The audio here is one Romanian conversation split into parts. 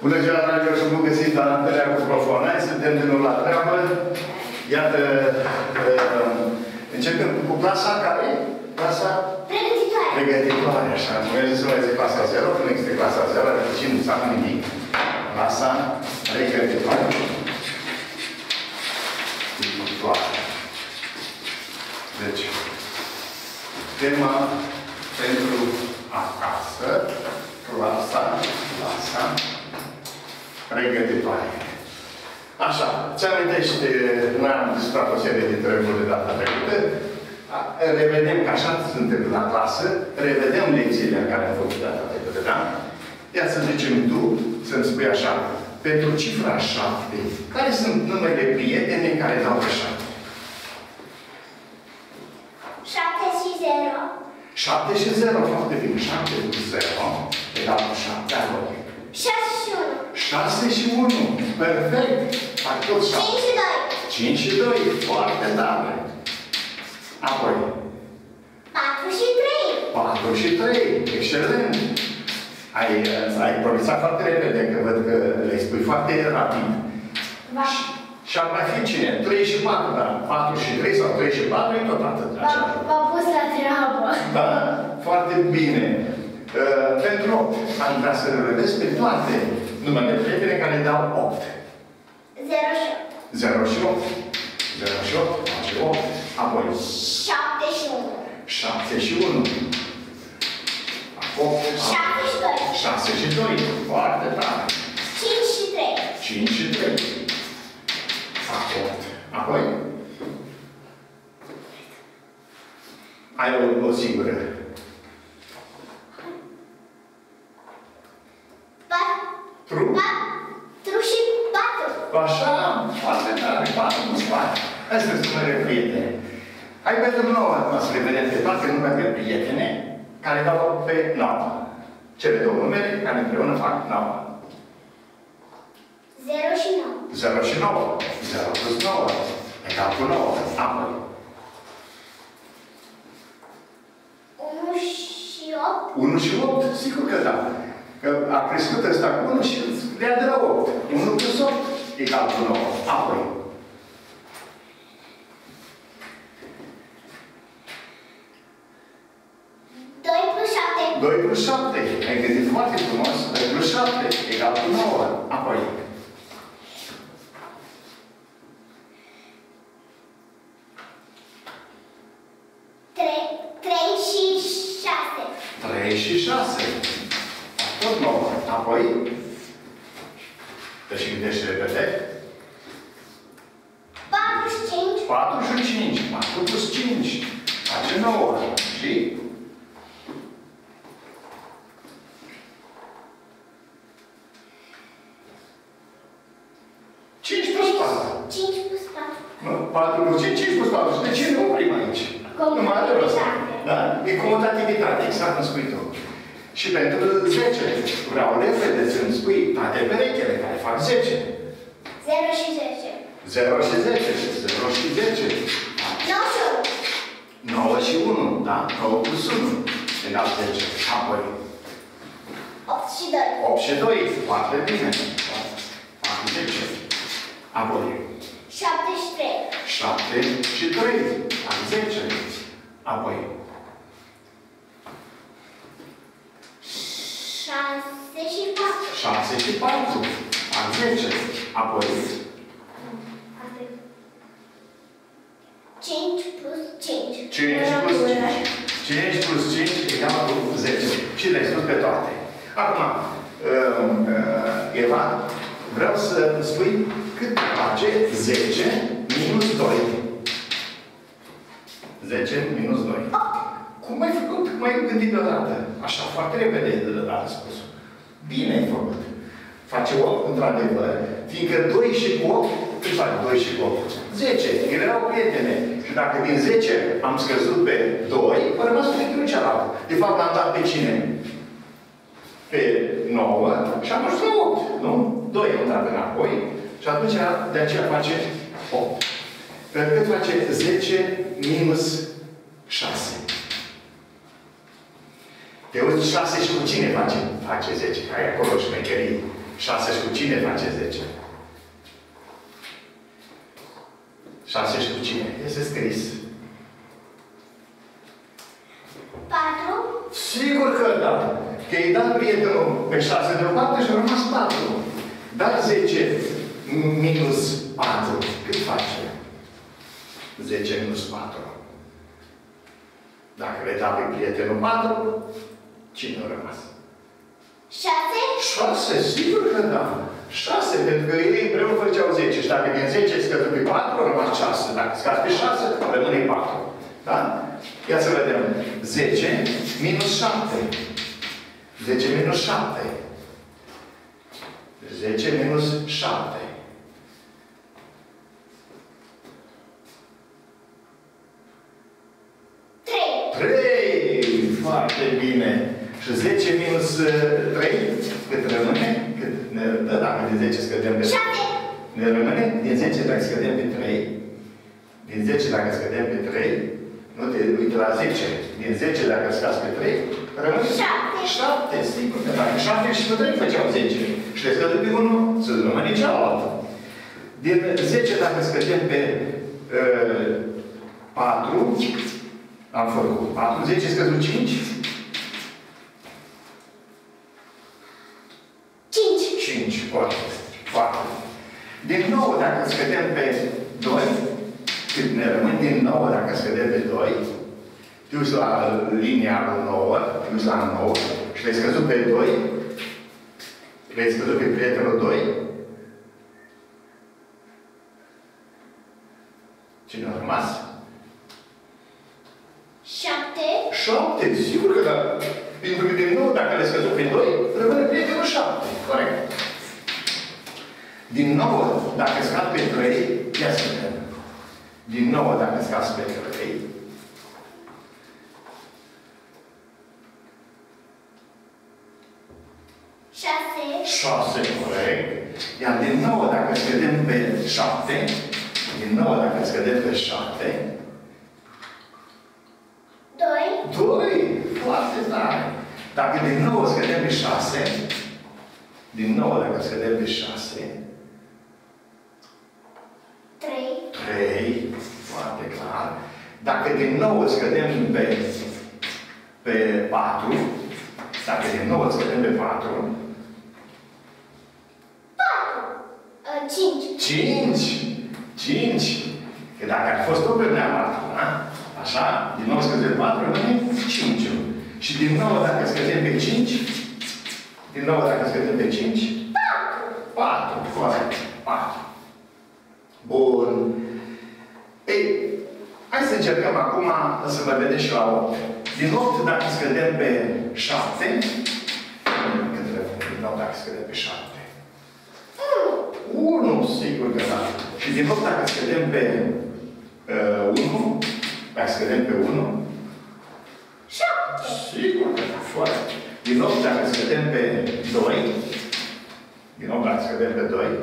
Bună ziua, dragilor, și bun găsit la Antelea cu Profonai. Suntem din nou la treabă. Iată, începem cu clasa care? Clasa? Pregătitoare. Pregătitoare, așa. Mergeți să mai zic clasa 0, când există clasa 0, repecim să am nimic. Clasa pregătitoare. Pregătitoare. Deci, tema pentru acasă, clasa pregătitoare. Așa, ce amintește, noi am discutat o serie de treburi de data trecută, revedem că așa suntem la clasă, revedem lecțiile în care am făcut data trecută, da? Ia să zicem tu, să-mi spui așa, pentru cifra 7, care sunt numele prietene care dau pe 7? 7 și 0. 7 și 0, foarte bine. 7 cu 0, egal cu 7, acolo. 6 și 1. 6 și 1, perfect. Fac tot 7. 5 și 2. 5 și 2, foarte tare. Apoi. 4 și 3. 4 și 3, excelent. Ai progresat foarte repede, că văd că le spui foarte rapid. Va. Și ar mai fi cine? 3 și 4, da? 4 și 3 sau 3 și 4 e tot atât. V-am pus la treabă. Da? Foarte bine. Pentru 8, am vrea să revezi pe toate numele prietene care dau 8. 0 și 8. 0 și 8. 0 și 8, face 8. Apoi. 7 și 1. 7 și 1. 8. 7 și 2. 6 și 2. Foarte tare. 5 și 3. 5 și 3. Fac 8. Apoi. Ai o singură. 4 și 4. Așa, foarte tare, 4 cu 4. Astea sunt numele prietene. Hai pentru 9, să le vedem pe toate numele prietene care dau pe 9. Cele două numere care împreună fac 9. 0 și 9. 0 și 9. 0 plus 9. Egal cu 9. Apoi. 1 și 8. 1 și 8? Sigur că da. Că a crescut ăsta cu 1 și le-a de la 8. 1 plus 8 egal cu 9. Apoi. 2 plus 7. 2 plus 7. Ai gândit foarte frumos. 2 plus 7 egal cu 9. Apoi. 3 și 6. 3 și 6. Tot 9. Apoi. Te și gândești repede. 4 și 5. 4 și 5. 4 plus 5. Face 9. Și? 5 plus 4. 5 plus 4. 4 plus 5, 5 plus 4. Și de ce nu oprim aici? Nu mai are rost. Da? E comutativitate, exact cum spui tu. Și pentru 10, vreau repede să-mi spui toate perechele care fac 10. 0 și 10. 0 și 10. 0 și 10. 9 și 1. 9 și 1, da? 9 plus 1. Egal 10. Apoi. 8 și 2. 8 și 2. Foarte bine. Fac 10. Apoi. 7 și 3. 7 și 3. Fac 10. Apoi. 6 și 4. 6 și 4. Fac 10. Apoi. 5 plus 5. 5 plus 5. 5 plus 5 egal cu 10. Și le-ai spus pe toate. Acum, Eva, vreau să spui cât face 10 minus 2. 10 minus 2. Cum ai făcut? Cum ai gândit deodată? Așa, foarte repede a răspunsul. Bine ai făcut. Face 8, într-adevăr, fiindcă 2 și 8, cât fac 2 și 8? 10. Ele erau prietene. Și dacă din 10 am scăzut pe 2, a rămas prietenul celălalt. De fapt, am dat pe cine? Pe 9 și am ajuns la 8. Nu? 2 am dat înapoi. Și atunci, de aceea face 8. Pentru că face 10 minus 6. Te uiți 6 și cu cine face 10? Ai acolo șmecherii. 6 și cu cine face 10? 6 și cu cine? Este scris. 4. Sigur că da. Că i-ai dat prietenul pe 6 deoparte și a rămas 4. Dar 10 minus 4, cât face? 10 minus 4. Dacă le dai pe prietenul 4, cine a rămas? 6. 6, sigur că da. 6, pentru că ei împreună făceau 10. Și dacă din 10 ai scăzut pe 4, a rămas 6. Dacă scazi pe 6, rămâne 4. Da? Ia să vedem. 10 minus 7. 10 minus 7. 10 minus 7. 3! Foarte bine! Și 10 minus 3, cât rămâne? Cât ne dă? Dacă din 10 scădem pe 3. Ne rămâne? Din 10 dacă scădem pe 3. Din 10 dacă scădem pe 3. Nu te uite la 10. Din 10 dacă scazi pe 3, rămâne 7. Sigur că dacă 7 și pe 3 făceau 10. Și le scădem pe 1, să rămâne cealaltă. Din 10 dacă scădem pe 4, am făcut 4, 10 scăzut 5. 5, foarte. Din nou, dacă scădem pe 2, cât ne rămân din nou, dacă scădem pe 2, te uiți la linia 9, te uiți la 9 și le-ai scăzut pe 2, le-ai scăzut pe prietenul 2. Cine a rămas? 7, sigur că da. Pentru că din nou, dacă le scăzut pe 2, rămâne prietenul 7. Corect. Din nou, dacă scad pe 3, ia să vedem. Din nou, dacă scad pe 3, șase, corect. Iar din nou, dacă scădem pe 7, din nou, dacă scădem pe 7, 2, foarte tare. Dacă din nou scădem pe 6, din nou dacă scădem pe 6, 3, foarte clar. Dacă din nou scădem pe 4, dacă din nou scădem pe 4, 5. Că dacă ar fost tot pe mea 4, da? Așa, din nou scădem pe 4, rămâne 5. Și din nou, dacă scădem pe 5, din nou, dacă scădem pe 5, 4. Corect. 4. Bun. Ei, hai să încercăm acum să vă vedeți și la 8. Din 8, dacă scădem pe 7, cât rămâne din nou dacă scădem pe 7? 1, sigur că da. Și din 8, dacă scădem pe 1, dacă scădem pe 1, 7. Sigur că da, foarte. Din nou, dacă scădem pe 2, din nou, dacă scădem pe 2,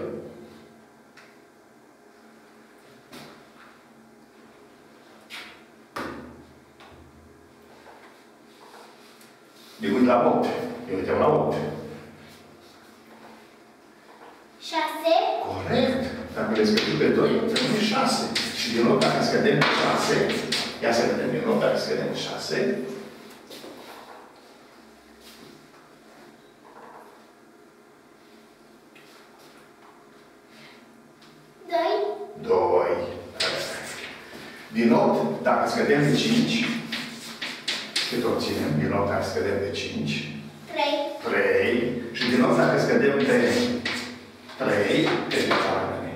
ne uit la 8. Ne uităm la 8. 6. Corect. Dacă le scădem pe 2, rămâne 6. Și din nou, dacă scădem pe 6, ia să vedem din nou, dacă scădem pe 6, 2. Din 8, dacă scădem pe 5, cât obținem? Din nou, dacă scădem pe 5, 3. Și din nou, dacă scădem pe 3, cât de rămâne?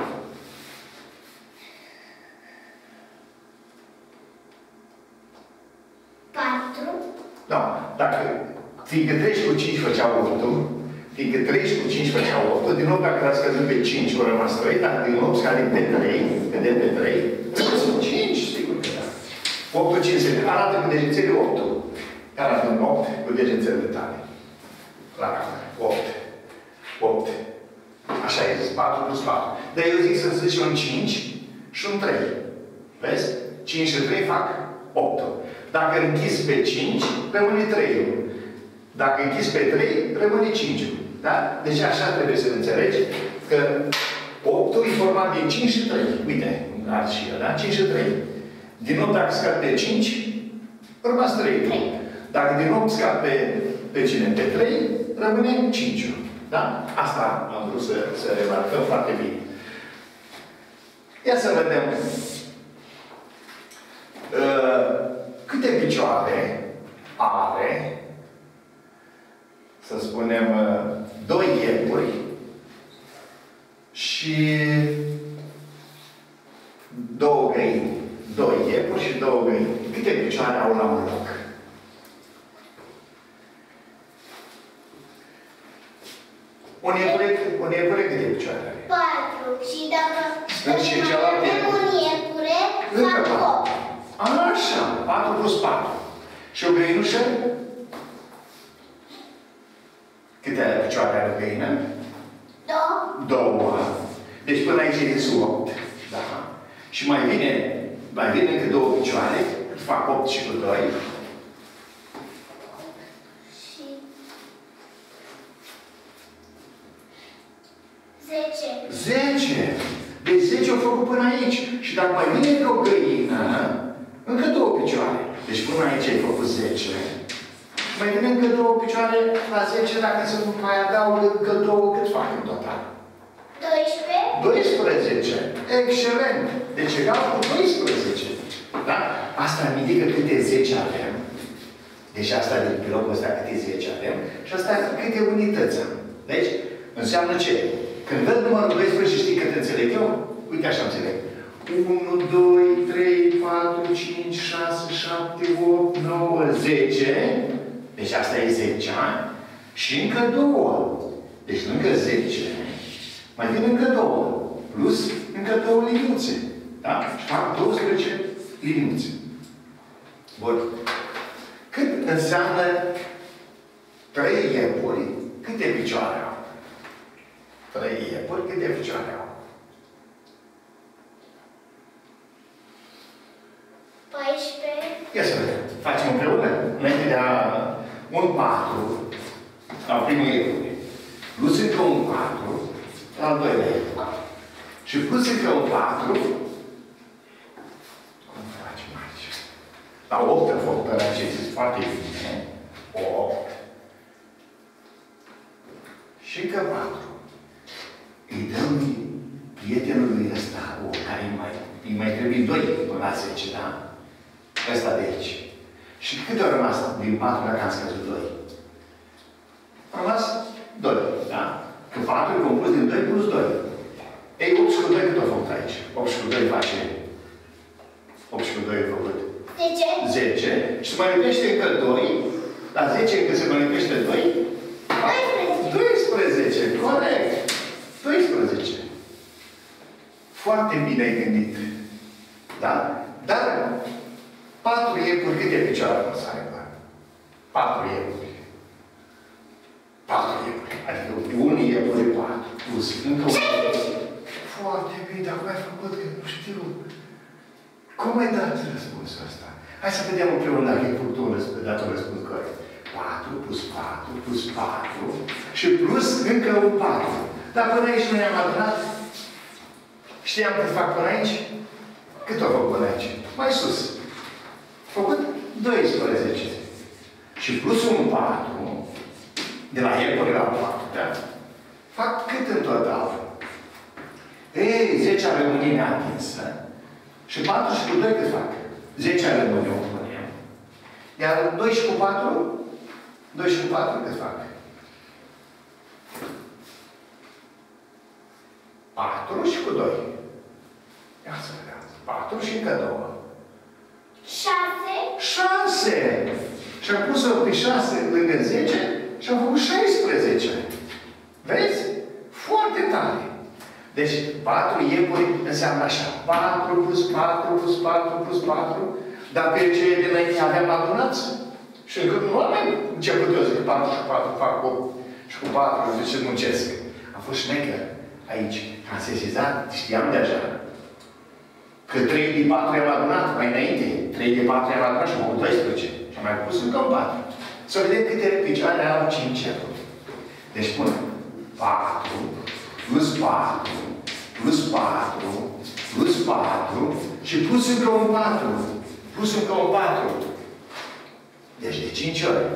4. Da. Dacă, fiindcă 3 cu 5 făceau 8, fiindcă 3 cu 5 făceau 8, din nou, dacă l-a scăzut pe 5, au rămas 3, dacă din nou scădem pe 3, scădem pe 3, 5, sigur că da. 8 5 se arată cu degețele 8. Arată în 8 cu degețele tale. La cameră. 8. Așa e zis, 4 plus 4. Dar eu zic să zici un 5 și un 3. Vezi? 5 și 3 fac 8. Dacă închis pe 5, rămâne 3. Dacă închis pe 3, rămâne 5. Da? Deci așa trebuie să înțelegi că 8 e format din 5 și 3. Uite, arăt și eu, da? 5 și 3. Din 8 dacă scap pe 5, rămas 3. Dacă din 8 scap pe cine? Pe 3, rămâne 5. Da? Asta am vrut să remarcăm foarte bine. Ia să vedem câte picioare are, să spunem, 2 iepuri și 2 găini. 2 iepuri și 2 găini. Câte picioare au la un loc? Un iepure câte picioare are? 4. Și dacă și celălalt un iepure, fac 8. Așa, 4 plus 4. Și o găinușă? Câte picioare are o găină? 2. Deci până aici e 8. Da. Și mai vine încă 2 picioare, fac 8 și cu 2. Și 10. Deci 10 au făcut până aici. Și dacă mai vine încă o găină, încă 2 picioare. Deci până aici ai făcut 10. Și mai vine încă 2 picioare la 10, dacă se mai adaugă încă 2, cât fac în total? 12. Excelent! Deci egal cu 12. Da? Asta îmi indică câte 10 avem. Deci asta din pilocul ăsta câte 10 avem. Și asta câte unități am. Deci, înseamnă ce? Când văd numărul 12, știi cât înțeleg eu? Uite așa înțeleg. 1, 2, 3, 4, 5, 6, 7, 8, 9, 10. Deci asta e 10 ani. Și încă 2. Deci lângă 10 mai vin încă 2. Plus încă 2 liniuțe. Da? Și fac 12 liniuțe. Bun. Cât înseamnă 3 iepuri? Câte picioare au? 3 iepuri, câte picioare au? 14. Ia să vedem. Facem împreună? Înainte de a... un 4 la primul iepure. Plus încă un 4 la al doilea iepure. Și plus încă un 4. Cum facem aici? La 8 a făcut ăla ce zis foarte bine. 8. Și încă 4. Îi dăm prietenului ăsta, care îi mai trebuie 2 până la 10, da? Ăsta de aici. Și cât a rămas din 4 dacă am scăzut 2? A rămas 2, da? Că 4 e compus din 2 plus 2. Ei, 8 și cu 2 cât a făcut aici? 8 și cu 2 face... 8 și cu 2 a făcut... 10. Și se mai lipește încă 2. La 10 încă se mai lipește 2. 12. Corect. 12. Foarte bine ai gândit. Da? Dar 4 iepuri câte picioare o să aibă? 4 iepuri. 4 iepuri. Adică 1 iepuri 4. Plus încă 1. Foarte bine, dar cum ai făcut? Că nu știu. Cum ai dat răspunsul ăsta? Hai să vedem împreună dacă ai făcut dat un răspuns corect. 4 plus 4 plus 4 și plus încă un 4. Dar până aici nu ne-am adunat. Știam cât fac până aici? Cât o fac până aici? Mai sus. Făcut 12. Și plus un 4, de la iepuri la 4, da? Fac cât în total? Ei, 10 are rămâne neatinsă. Și 4 și cu 2 cât fac? 10 are rămâne o punem. Iar 2 și cu 4? 2 și cu 4 cât fac? 4 și cu 2. Ia să vedem. 4 și încă 2. 6! Și am pus-o pe 6 lângă 10 și am făcut 16. Vezi? Foarte tare. Deci 4 iepuri înseamnă așa. 4 plus 4 plus 4 plus 4. Dar pe ce dinainte aveam adunați? Și încă nu am început eu, zic 4 și 4 fac 8 și cu 4 zice muncesc. Am fost șmecher aici. Am sesizat, știam deja. Că 3 din 4 am adunat mai înainte. 3 din 4 am adunat și am făcut 12. Și am mai pus încă un 4. Să vedem câte picioare au 5 iepuri. Deci, până 4, plus 4, plus 4, plus 4 și plus încă un 4. Plus încă un 4. Deci de 5 ori.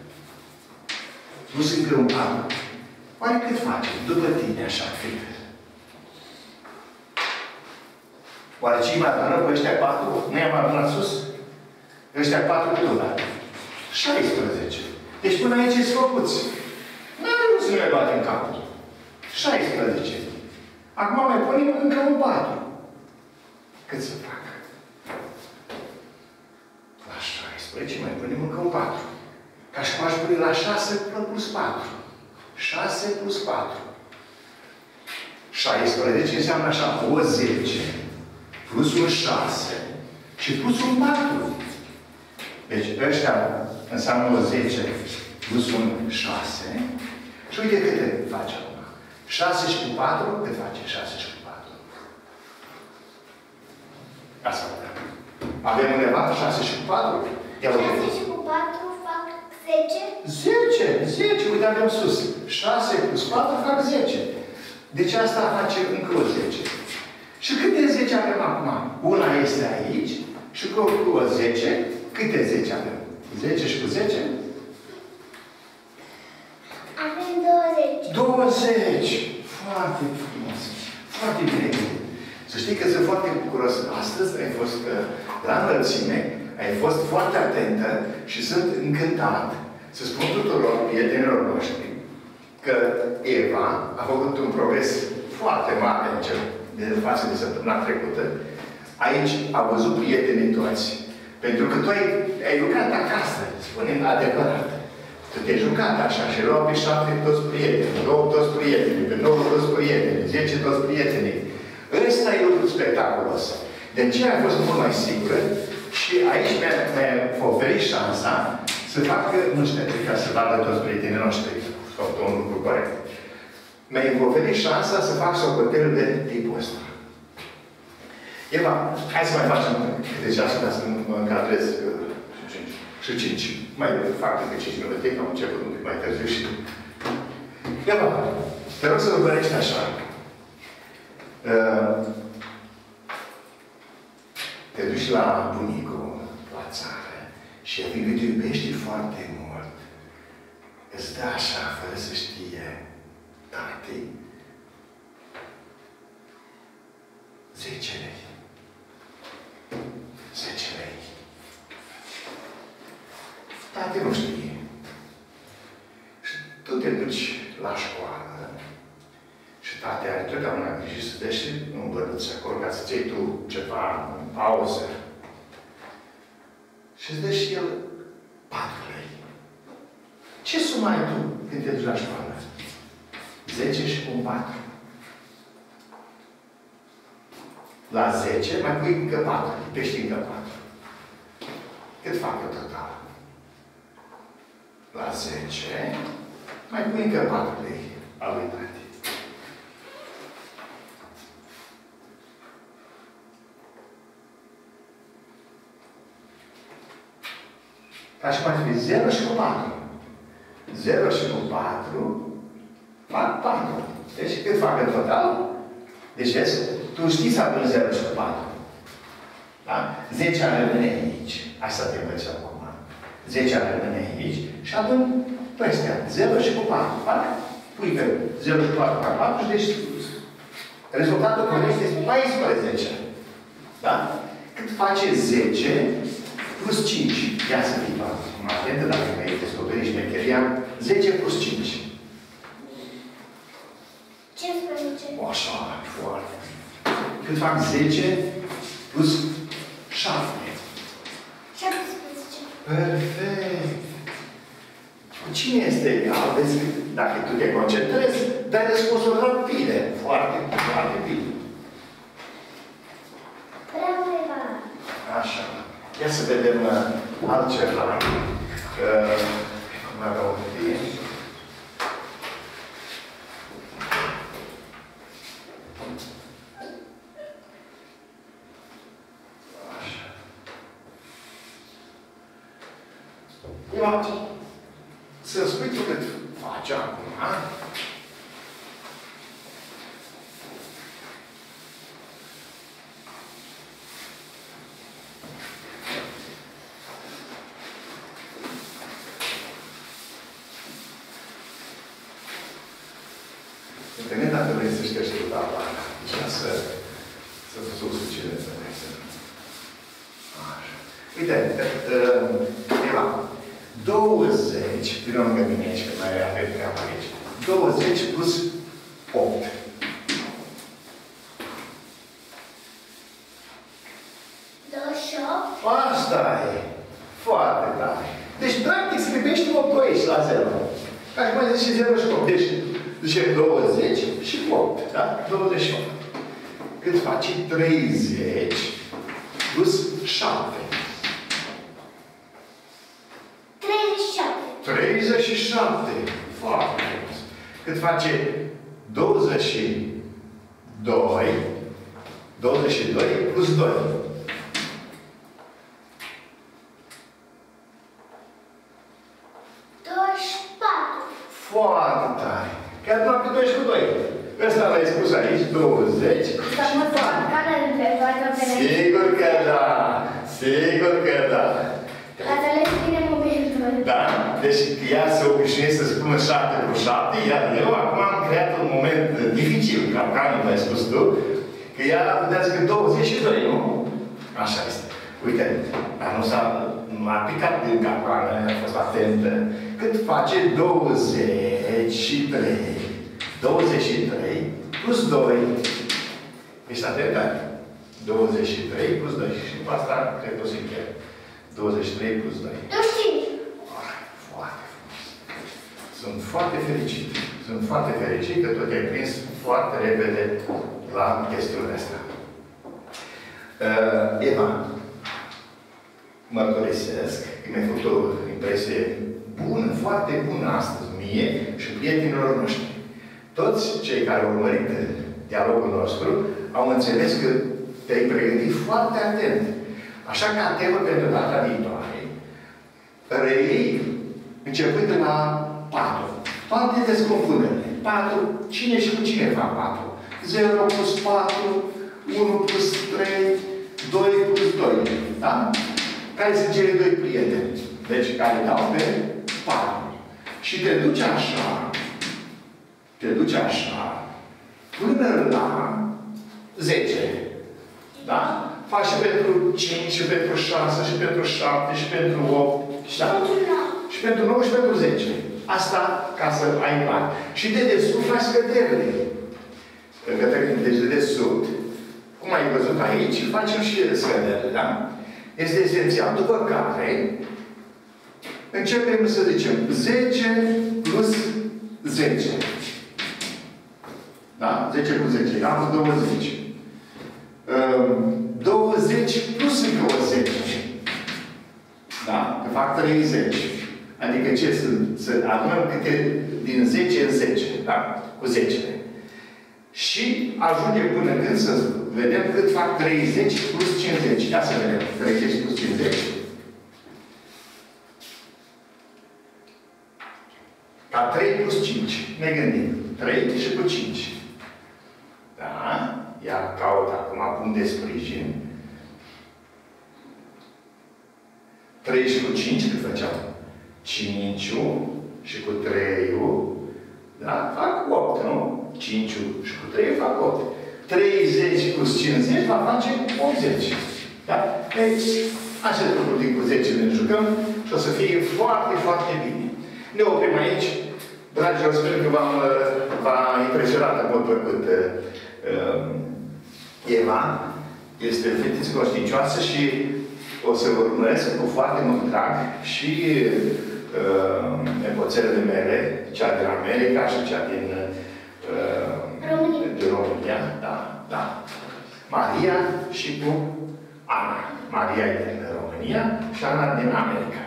Plus încă un 4. Oare cât face? După tine așa, cât? Oare ce-i mai adună pe ăștia 4? Nu i-am adunat sus? Ăștia 4 cât o dată? 16. Deci până aici sunt făcuți. Nu să ne bate în cap. 16. Acum mai punem încă un 4. Cât să fac? La 16 mai punem încă un 4. Ca și cum aș pune la 6 plus 4. 6 plus 4. 16 înseamnă așa, o 10 plus un 6 și plus un 4. Deci ăștia înseamnă o 10 plus un 6. Și uite câte face acum. 6 și cu 4, cât face 6 și cu 4? Asta vedem. Avem undeva 6 și cu 4? 6 și cu 4 fac 10? 10! 10! Uite, avem sus. 6 plus 4 fac 10. Deci asta face încă o 10. Și câte 10 avem acum? Una este aici și cu o 10. Câte 10 avem? 10 și cu 10? Avem 20. 20! Foarte frumos! Foarte bine! Să știi că sunt foarte bucuros. Astăzi ai fost la înălțime, ai fost foarte atentă și sunt încântat să spun tuturor prietenilor noștri că Eva a făcut un progres foarte mare de față de săptămâna trecută. Aici au văzut prietenii toți. Pentru că tu ai lucrat acasă, spune-mi adevărat. Tu te-ai jucat așa și luau pe 7 toți prietenii, 2 toți prietenii, pe 9 toți prietenii, 10 toți prietenii. Ăsta e lucrul spectaculos. De aceea a fost mult mai sigură și aici mi-a oferit șansa să fac, nu știu, ca să vadă toți prietenii noștri, sau un lucru corect. Mi-a oferit șansa să fac socotelul de tipul ăsta. Eva, hai să mai facem câte ceasuri, dar să nu mă încadrez și 5. Mai fac decât 5 minute, că am început un pic mai târziu și tu. Eva, te rog să urmărești așa. Te duci la bunicul, la țară, și el fiindcă te iubește foarte mult, îți dă așa, fără să știe, tati, 10 lei. 10 lei. Tate nu știe. Și tu te duci la școală și tate are totdeauna grijă să dea și un bănuț acolo ca să-ți iei tu ceva în pauză. Și îți dă și el 4 lei. Ce sumă ai tu când te duci la școală? 10 și cu 4. La 10 mai pui încă 4. Pești încă 4. Cât fac eu total? La 10 mai pui încă 4 lei al lui tati. Ca și mai fi 0 și cu 4. 0 și cu 4 fac 4. Deci cât fac în total? Deci vezi, tu știi să aduni 0 și cu 4. Da? 10 ar rămâne aici. Hai să te învăț acum. 10 ar rămâne aici și aduni pe astea. 0 și cu 4. Fac? Pui pe 0 și cu 4 fac 4 și deci rezultatul corect este 14. Da? Cât face 10 plus 5. Ia să fii atentă dacă mi-ai descoperit șmecheria. 10 plus 5. 15. Așa, foarte. Cât fac 10 plus 7. 17. Perfect. Cu cine este egal? Vezi, dacă tu te concentrezi, dai răspunsuri rapide. Foarte, foarte bine. Bravo, Eva. Așa. Ia să vedem altceva. Cum avea o hârtie. Să spui tu cât faci acum. Internet dacă vrei să ștergi cu tabla. Deci să sus cine să vezi. Așa. Uite, Eva, 20, vine lângă mine aici, că mai avem treaba aici. 20 plus 8. Asta e. Foarte tare. Deci, practic, scripește 8 aici la 0. Ca și mai zice 0 și 8. Deci, zicem 20 și 8. Da? 28. Cât face 30 plus 7. 37. 37. Foarte frumos. Cât face 22. 22 plus 2. 24. Foarte tare. Chiar doar pe 2 și cu 2. Ăsta l-ai spus aici, 20. Sigur că da. Sigur că da. Ați ales bine momentul. Da? Deci ea se obișnuie să spună 7 cu 7, iar eu acum am creat un moment dificil, capcanul mi-ai spus tu, că ea putea zică 22, nu? Așa este. Uite, dar nu m-a picat din capcană, a fost atentă. Cât face 23? 23 plus 2. Ești atentă? 23 plus 2. Și cu asta, cred că o să încheie. 23 plus 2. 25. Foarte frumos. Sunt foarte fericit. Sunt foarte fericit că tot ai prins foarte repede la chestiunea asta. Eva, mărturisesc că mi-a făcut o impresie bună, foarte bună astăzi, mie și prietenilor noștri. Toți cei care au urmărit dialogul nostru au înțeles că te-ai pregătit foarte atent. Așa că temă pentru data viitoare, reiei începând de la 4. Toate descompunările. 4, cine și cu cine fac 4? 0 plus 4, 1 plus 3, 2 plus 2. Da? Care sunt cele 2 prieteni? Deci, care dau pe 4. Și te duci așa, până la 10. Da? Faci și pentru 5, și pentru 6, și pentru 7, și pentru 8. Și, da? Și pentru 9, și pentru 10. Asta ca să ai bani. Și de desubt faci scăderile. Deci de desubt, cum ai văzut aici, facem și scăderile, da? Este esențial. După care începem să zicem 10 plus 10. Da? 10 plus 10. Am 20. 20 plus încă o 10. Da? Că fac 30. Adică ce sunt? Să adunăm câte din 10 în 10. Da? Cu 10. Și ajunge până când să vedem cât fac 30 plus 50. Ia să vedem. 30 plus 50. Ca 3 plus 5. Ne gândim. 3 și cu 5. Da? Ia caut acum punct de sprijin. 3 și cu 5 cât făceam? 5 și cu 3, da? Fac 8, nu? 5 și cu 3 fac 8. 30 plus 50 va face 80. Da? Deci, acest lucru din cu 10 ne jucăm și o să fie foarte, foarte bine. Ne oprim aici. Dragilor, sper că v-a impresionat în mod plăcut Eva. Este fetiță conștiincioasă și o să vă urmăresc cu foarte mult drag și nepoțelele mele, cea din America și cea din România. Da, da. Maria și cu Ana. Maria e din România și Ana din America.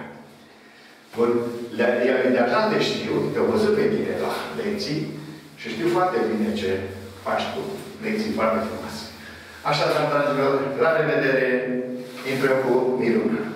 Deja te știu, te-au văzut pe tine la lecții și știu foarte bine ce faci tu. Lecții foarte frumoase. Așadar, dragilor, la revedere, intrăm cu Miruna.